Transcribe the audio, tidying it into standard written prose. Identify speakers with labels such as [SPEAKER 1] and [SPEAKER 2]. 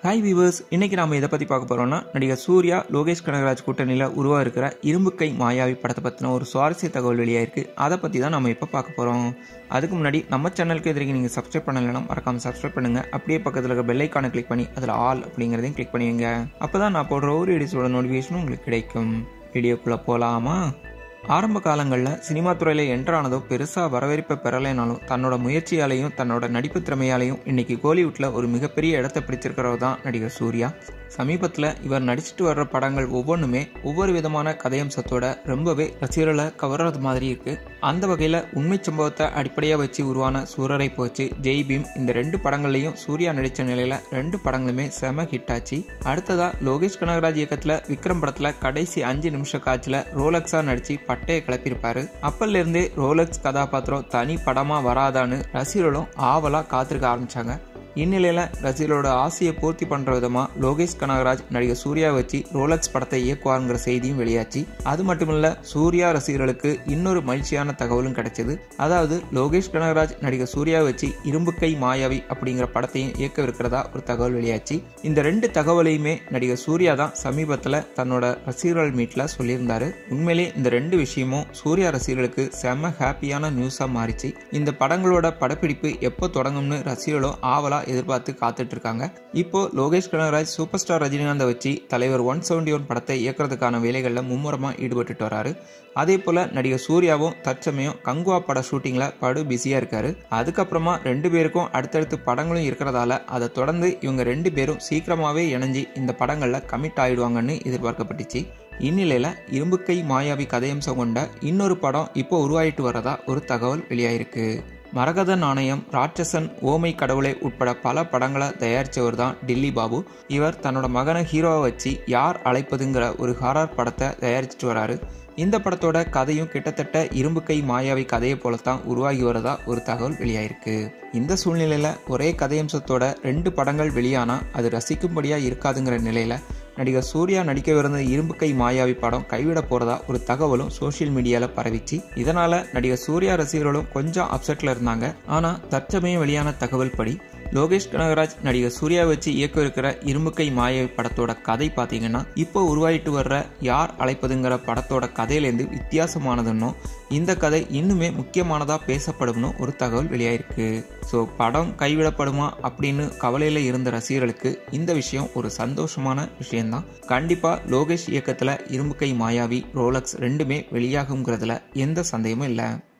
[SPEAKER 1] Hi viewers, இன்னைக்கு நாம இதை பற்றி பார்க்க போகிறோம்னா நடிகர் சூர்யா லோகேஷ் கனகராஜ் கூட்டணியில் உருவா இருக்கிற இரும்புக்கை மாயாவி படத்தை பற்றின ஒரு சுவாரஸ்ய தகவல் வெளியாயிருக்கு. அதை பற்றி தான் நம்ம இப்போ பார்க்க போகிறோம். அதுக்கு முன்னாடி நம்ம சேனலுக்கு எதிர்க்கு நீங்கள் சப்ஸ்கிரைப் பண்ணலைன்னா மறக்காமல் சப்ஸ்கிரைப் பண்ணுங்கள். அப்படியே பக்கத்தில் இருக்க பெல் ஐக்கானை கிளிக் பண்ணி அதில் ஆல் அப்படிங்கிறதையும் கிளிக் பண்ணுவீங்க. அப்போ தான் நான் போடுற ஒரு வீடியோஸோட நோட்டிஃபிகேஷனும் உங்களுக்கு கிடைக்கும். வீடியோக்குள்ளே போகலாமா? ஆரம்ப காலங்களில் சினிமா துறையில் என்ட்ரானதோ பெருசாக வரவேற்பை பெறலைனாலும் தன்னோட முயற்சியாலையும் தன்னோட நடிப்பு திறமையாலையும் இன்னைக்கு கோலிவுட்டில் ஒரு மிகப்பெரிய இடத்தை பிடிச்சிருக்கிறவர் தான் நடிகர் சூர்யா. சமீபத்தில் இவர் நடிச்சுட்டு வர்ற படங்கள் ஒவ்வொன்றுமே ஒவ்வொரு விதமான கதையம்சத்தோட ரொம்பவே ரசிகர்களை கவர்றது மாதிரி இருக்கு. அந்த வகையில் உண்மை சம்பவத்தை அடிப்படையாக வச்சு உருவான சூரரை போச்சு, ஜெய் பீம், இந்த 2 படங்கள்லையும் சூர்யா நடித்த நிலையில 2 படங்களுமே செம ஹிட் ஆச்சு. அடுத்ததா லோகேஷ் கனகராஜ் இயக்கத்தில் விக்ரம் படத்தில் கடைசி 5 நிமிஷ காட்சியில் ரோலக்ஸா நடிச்சு பட்டையை கிளப்பியிருப்பாரு. அப்பல்ல இருந்தே ரோலக்ஸ் கதாபாத்திரம் தனி படமா வராதான்னு ரசிகர்களும் ஆவலா காத்திருக்க ஆரம்பிச்சாங்க. இந்நிலையில ரசிகர்களோட ஆசையை பூர்த்தி பண்ற விதமா லோகேஷ் கனகராஜ் நடிகர் சூர்யா வச்சு ரோலக்ஸ் படத்தை இயக்குவாருங்கிற செய்தியும் வெளியாச்சு. அது மட்டுமில்ல, சூர்யா ரசிகர்களுக்கு இன்னொரு மகிழ்ச்சியான தகவலும் கிடைச்சது. அதாவது லோகேஷ் கனகராஜ் நடிகர் சூர்யா வச்சு இரும்புக்கை மாயாவி அப்படிங்கிற படத்தையும் இயக்கவிருக்கிறதா ஒரு தகவல் வெளியாச்சு. இந்த 2 தகவலையுமே நடிகர் சூர்யா தான் சமீபத்துல தன்னோட ரசிகர்கள் மீட்ல சொல்லியிருந்தாரு. உண்மையிலே இந்த 2 விஷயமும் சூர்யா ரசிகர்களுக்கு செம ஹாப்பியான நியூஸா மாறிச்சு. இந்த படங்களோட படப்பிடிப்பு எப்போ தொடங்கும்னு ரசிகர்களும் ஆவலா எதிர்பார்த்து காத்துட்டு இருக்காங்க. இப்போ லோகேஷ் கனகராஜ் சூப்பர் ஸ்டார் ரஜினிகாந்தை வச்சு தலைவர் 171 படத்தை இயக்கிறதுக்கான வேலைகள்ல மும்முரமா ஈடுபட்டு வராரு. அதே போல நடிகர் சூர்யாவும் தற்சமயம் கங்குவா பட ஷூட்டிங்ல படு பிஸியா இருக்காரு. அதுக்கப்புறமா 2 பேருக்கும் அடுத்தடுத்து படங்களும் இருக்கிறதால அதை தொடர்ந்து இவங்க 2 பேரும் சீக்கிரமாவே இணைஞ்சு இந்த படங்கள்ல கமிட் ஆயிடுவாங்கன்னு எதிர்பார்க்கப்பட்டுச்சு. இந்நிலையில இரும்புக்கை மாயாவி கதையம்சம் கொண்ட இன்னொரு படம் இப்போ உருவாயிட்டு வரதா ஒரு தகவல் வெளியாயிருக்கு. மரகத நாணயம், ராட்சசன், ஓமை கடவுளை உட்பட பல படங்களை தயாரித்தவர் தான் டில்லி பாபு. இவர் தன்னோட மகனை ஹீரோவை வச்சு யார் அழைப்பதுங்கிற ஒரு ஹாரர் படத்தை தயாரிச்சுட்டு வராரு. இந்த படத்தோட கதையும் கிட்டத்தட்ட இரும்புக்கை மாயாவி கதையை போலத்தான் உருவாகி வரதா ஒரு தகவல் வெளியாயிருக்கு. இந்த சூழ்நிலையில ஒரே கதையம்சத்தோட 2 படங்கள் வெளியானா அது ரசிக்கும்படியா இருக்காதுங்கிற நிலையில நடிகர் சூர்யா நடிக்கவிருந்த இரும்புக்கை மாயாவி படம் கைவிட போறதா ஒரு தகவலும் சோசியல் மீடியால பரவிச்சு. இதனால நடிகர் சூர்யா ரசிகர்களும் கொஞ்சம் அப்செட்ல இருந்தாங்க. ஆனா தற்சமயம் வெளியான தகவல் படி லோகேஷ் கனகராஜ் நடிகர் சூர்யா வச்சு இயக்கிருக்கிற இரும்புக்கை மாயாவி படத்தோட கதை பாத்தீங்கன்னா இப்போ உருவாயிட்டு வர்ற யார் அழைப்பதுங்கிற படத்தோட கதையிலேருந்து வித்தியாசமானதுன்னும் இந்த கதை இன்னுமே முக்கியமானதா பேசப்படும்னு ஒரு தகவல் வெளியாயிருக்கு. ஸோ படம் கைவிடப்படுமா அப்படின்னு கவலையில இருந்த ரசிகர்களுக்கு இந்த விஷயம் ஒரு சந்தோஷமான விஷயம்தான். கண்டிப்பா லோகேஷ் இயக்கத்துல இரும்புக்கை மாயாவி, ரோலக்ஸ் 2மே வெளியாகுங்கிறதுல எந்த சந்தேகமும் இல்லை.